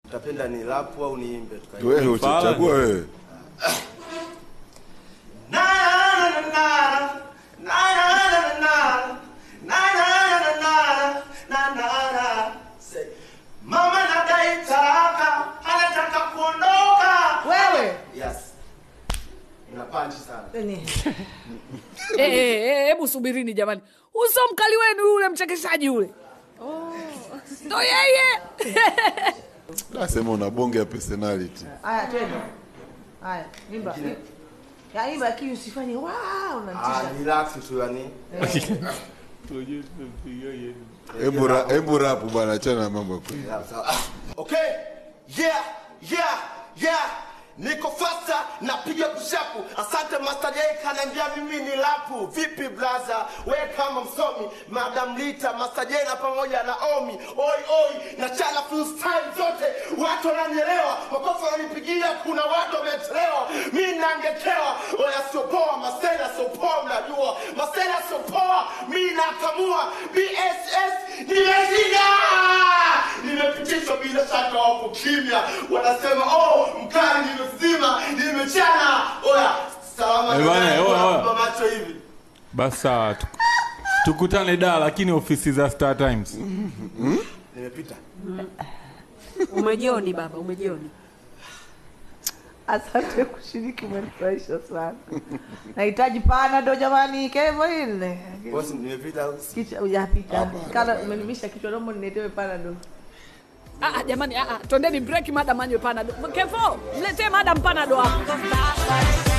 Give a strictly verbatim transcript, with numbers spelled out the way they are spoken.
Utapenda ni rap au niimbe tukaje? Wewe uchagua wewe. Na na na na na na na na na. Mama nadai talaka, anataka kuondoka. Wewe. Yes. Una punch sana. Eh eh hebu subirini jamani. Uso mkali wenu yule mchekeshaji yule. Oh. Ndio yeye. Nasema una bonge ya personality. Haya twende. Haya, imba. Ya imba kiu usifanye wow unanitisha. Ah, relax tu yani. Hebu hebu rap bwana, achana na mambo yako. Okay. Yeah, yeah, yeah. Niko fasta napiga kushapu. Asante Master J kanambia mimi ni lapu. Vipi blaza? Wewe kama msomi, Madam Lita, Master J na pamoja na Omi. Oi oi, na chala freestyle zote. Watu wananielewa. Makofi wananipigia, kuna watu wamechelewa. Mimi nangekewa. Oya sio poa, Masela sio poa mnajua. Masela sio poa, mimi nakamua. B S S nimezida. Nimepitishwa bila shaka wapo kimya. Wanasema oh, mkali nimezima, nimechana. Oya, salama na macho hivi. Basa tukutane da lakini ofisi za Star Times. Nimepita. Umejioni baba, umejioni. Asante kushiriki, umenifurahisha sana. Nahitaji panado jamani, kevo ile. Bosi nimepita. Kicha hujapita. Kana umenimisha kichwa, naomba niletewe panado. Ah ah jamani, ah ah twendeni break madam anywe panado. Kevo, mletee madam panado hapo.